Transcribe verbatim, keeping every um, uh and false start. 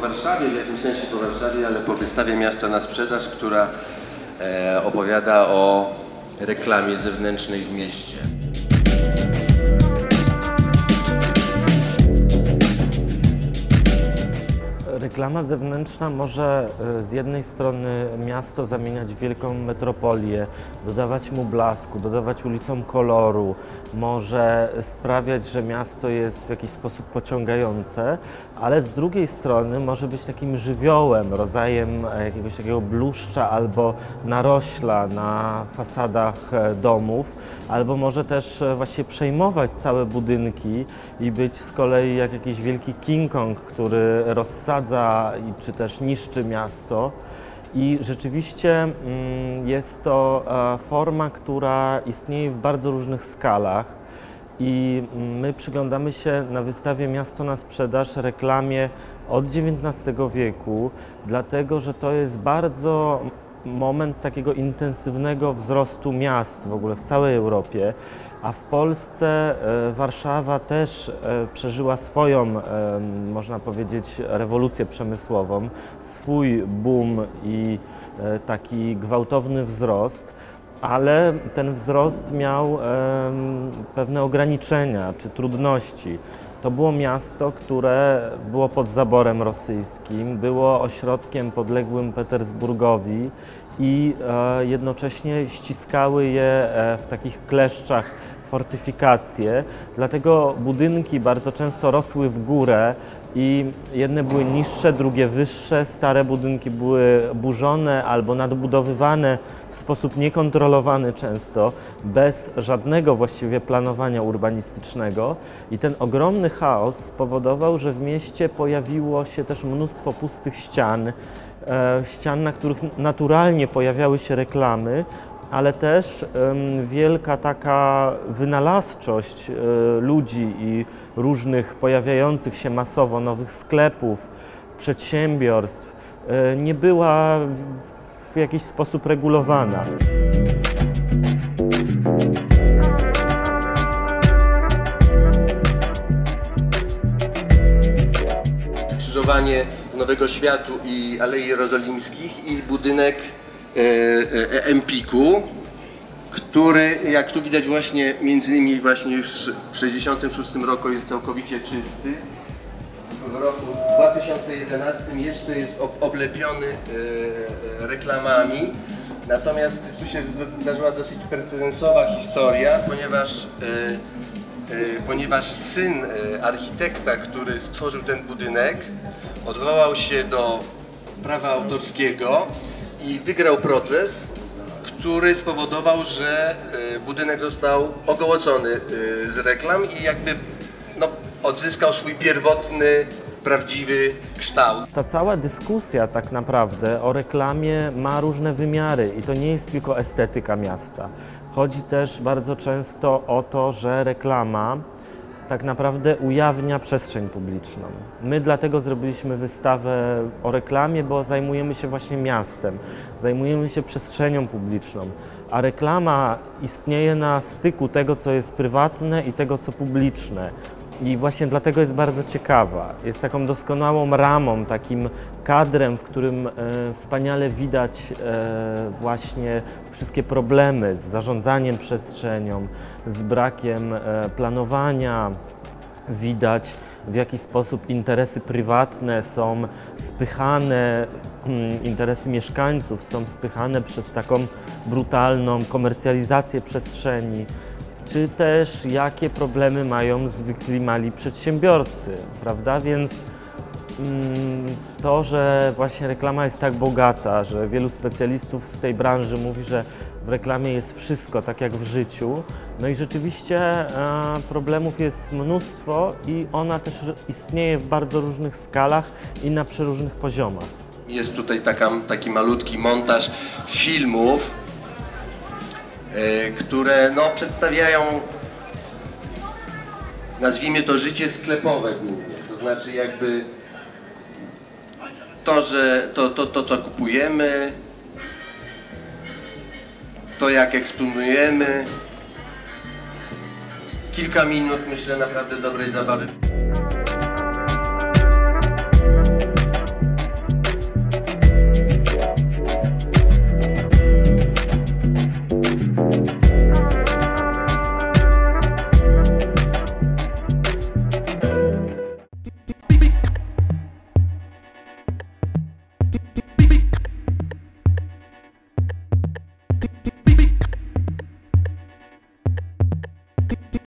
Warszawie, w jakimś sensie po Warszawie, ale po wystawie Miasto na sprzedaż, która e, opowiada o reklamie zewnętrznej w mieście. Reklama zewnętrzna może z jednej strony miasto zamieniać w wielką metropolię, dodawać mu blasku, dodawać ulicom koloru, może sprawiać, że miasto jest w jakiś sposób pociągające, ale z drugiej strony może być takim żywiołem, rodzajem jakiegoś takiego bluszcza albo narośla na fasadach domów, albo może też właśnie przejmować całe budynki i być z kolei jak jakiś wielki King Kong, który rozsadza czy też niszczy miasto. I rzeczywiście jest to forma, która istnieje w bardzo różnych skalach i my przyglądamy się na wystawie Miasto na sprzedaż reklamie od dziewiętnastego wieku, dlatego że to jest bardzo moment takiego intensywnego wzrostu miast w ogóle w całej Europie, a w Polsce Warszawa też przeżyła swoją, można powiedzieć, rewolucję przemysłową, swój boom i taki gwałtowny wzrost, ale ten wzrost miał pewne ograniczenia czy trudności. To było miasto, które było pod zaborem rosyjskim, było ośrodkiem podległym Petersburgowi i jednocześnie ściskały je w takich kleszczach fortyfikacje, dlatego budynki bardzo często rosły w górę i jedne były niższe, drugie wyższe, stare budynki były burzone albo nadbudowywane w sposób niekontrolowany często, bez żadnego właściwie planowania urbanistycznego i ten ogromny chaos spowodował, że w mieście pojawiło się też mnóstwo pustych ścian, ścian, na których naturalnie pojawiały się reklamy, ale też um, wielka taka wynalazczość y, ludzi i różnych pojawiających się masowo nowych sklepów, przedsiębiorstw y, nie była w, w jakiś sposób regulowana. Skrzyżowanie Nowego Światu i Alei Jerozolimskich i budynek Empiku, który, jak tu widać właśnie między innymi właśnie już w tysiąc dziewięćset sześćdziesiątym szóstym roku jest całkowicie czysty. W roku dwa tysiące jedenastym jeszcze jest oblepiony reklamami. Natomiast tu się zdarzyła dosyć precedensowa historia, ponieważ, ponieważ syn architekta, który stworzył ten budynek, odwołał się do prawa autorskiego i wygrał proces, który spowodował, że budynek został ogołocony z reklam i jakby no, odzyskał swój pierwotny, prawdziwy kształt. Ta cała dyskusja tak naprawdę o reklamie ma różne wymiary i to nie jest tylko estetyka miasta. Chodzi też bardzo często o to, że reklama tak naprawdę ujawnia przestrzeń publiczną. My dlatego zrobiliśmy wystawę o reklamie, bo zajmujemy się właśnie miastem, zajmujemy się przestrzenią publiczną, a reklama istnieje na styku tego, co jest prywatne i tego, co publiczne. I właśnie dlatego jest bardzo ciekawa. Jest taką doskonałą ramą, takim kadrem, w którym e, wspaniale widać e, właśnie wszystkie problemy z zarządzaniem przestrzenią, z brakiem e, planowania. Widać, w jaki sposób interesy prywatne są spychane, hmm, interesy mieszkańców są spychane przez taką brutalną komercjalizację przestrzeni. Czy też jakie problemy mają zwykli mali przedsiębiorcy, prawda? Więc mm, to, że właśnie reklama jest tak bogata, że wielu specjalistów z tej branży mówi, że w reklamie jest wszystko, tak jak w życiu. No i rzeczywiście e, problemów jest mnóstwo i ona też istnieje w bardzo różnych skalach i na przeróżnych poziomach. Jest tutaj taka, taki malutki montaż filmów, które no, przedstawiają, nazwijmy to, życie sklepowe głównie, to znaczy jakby to, że to, to, to co kupujemy, to jak eksponujemy, kilka minut, myślę, naprawdę dobrej zabawy.